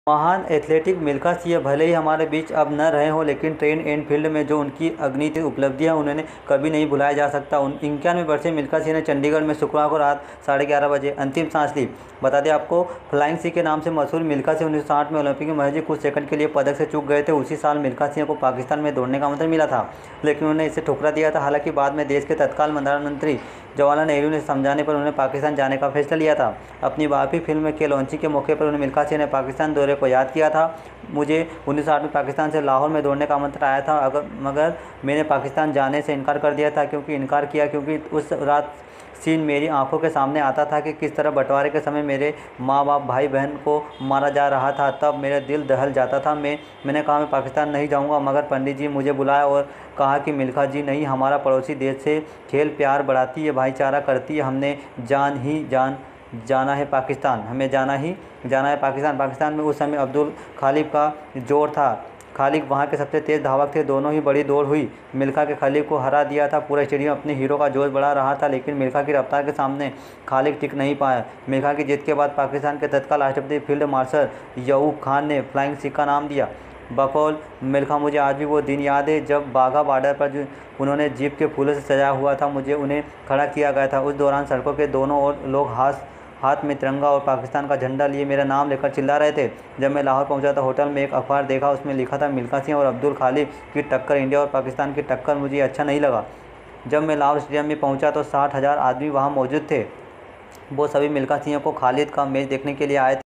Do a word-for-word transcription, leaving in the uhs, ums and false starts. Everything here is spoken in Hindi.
महान एथलेटिक मिल्खा सिंह भले ही हमारे बीच अब न रहे हों, लेकिन ट्रैक एंड फील्ड में जो उनकी अगणित उपलब्धियां उन्हें कभी नहीं भुलाया जा सकता। उन इक्यानवे वर्षीय मिल्खा सिंह ने चंडीगढ़ में शुक्रवार को रात साढ़े ग्यारह बजे अंतिम सांस ली। बता दें आपको, फ्लाइंग सिंह के नाम से मशहूर मिल्खा सिंह उन्नीस सौ साठ में ओलंपिक में महज ही कुछ सेकंड के लिए पदक से चूक गए थे। उसी साल मिल्खा सिंह को पाकिस्तान में दौड़ने का आमंत्रण मिला था, लेकिन उन्होंने इसे ठुकरा दिया था। हालांकि बाद में देश के तत्काल प्रधानमंत्री जवाहरलाल नेहरू ने समझाने पर उन्होंने पाकिस्तान जाने का फैसला लिया था। अपनी बायोपिक फिल्म के लॉन्चिंग के मौके पर उन्हें मिल्खा सिंह ने पाकिस्तान दौरे को याद किया था। मुझे उन्नीस सौ साठ में पाकिस्तान से लाहौर में दौड़ने का आमंत्रण आया था, अगर मगर मैंने पाकिस्तान जाने से इनकार कर दिया था क्योंकि इनकार किया क्योंकि उस रात सीन मेरी आंखों के सामने आता था कि किस तरह बंटवारे के समय मेरे माँ बाप भाई बहन को मारा जा रहा था। तब मेरा दिल दहल जाता था। मैं मैंने कहा मैं पाकिस्तान नहीं जाऊंगा, मगर पंडित जी मुझे बुलाया और कहा कि मिल्खा जी नहीं, हमारा पड़ोसी देश से खेल प्यार बढ़ाती है, भाईचारा करती है, हमने जान ही जान जाना है पाकिस्तान, हमें जाना ही जाना है पाकिस्तान। पाकिस्तान में उस समय अब्दुल खालिद का जोर था। खालिद वहाँ के सबसे तेज़ धावक थे। दोनों ही बड़ी दौड़ हुई। मिल्खा के खालिद को हरा दिया था। पूरा स्टेडियम अपने हीरो का जोश बढ़ा रहा था, लेकिन मिल्खा की रफ्तार के सामने खालिद टिक नहीं पाया। मिल्खा की जीत के बाद पाकिस्तान के तत्काल राष्ट्रपति फील्ड मार्शल यऊब खान ने फ्लाइंग सिख का नाम दिया। बकौल मिल्खा, मुझे आज भी वो दिन याद है जब बाघा बॉर्डर पर जो उन्होंने जीप के फूलों से सजाया हुआ था, मुझे उन्हें खड़ा किया गया था। उस दौरान सड़कों के दोनों ओर लोग हाथ हाथ में तिरंगा और पाकिस्तान का झंडा लिए मेरा नाम लेकर चिल्ला रहे थे। जब मैं लाहौर पहुंचा तो होटल में एक अखबार देखा, उसमें लिखा था मिल्खा सिंह और अब्दुल खालिद की टक्कर, इंडिया और पाकिस्तान की टक्कर। मुझे अच्छा नहीं लगा। जब मैं लाहौर स्टेडियम में पहुंचा तो साठ हज़ार आदमी वहां मौजूद थे। वो सभी मिल्खा सिंह को खालिद का मैच देखने के लिए आए थे।